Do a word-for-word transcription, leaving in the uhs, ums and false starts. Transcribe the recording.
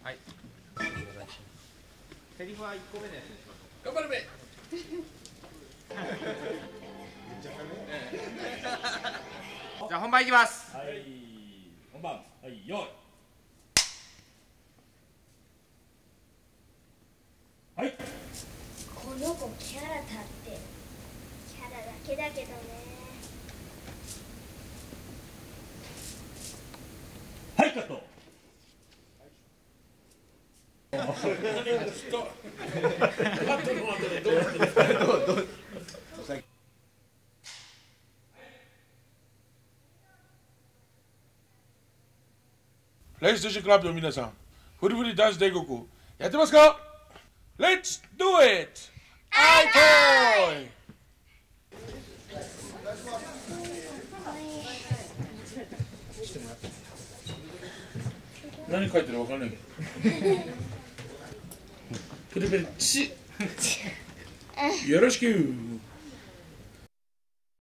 はい。セリフはいっこめのやつにしましょう。 頑張るべ。 じゃあ本番いきます。 はい。本番。はい。よい。はい。 この子キャラ立ってる。キャラだけだけどね。 はい、カット。 レイステーションクラブの皆さん、フリフリダンス帝国やってますか？ Let's do it! アイトイ！何書いてるかわかんないけど。プリプリチ。よろしく。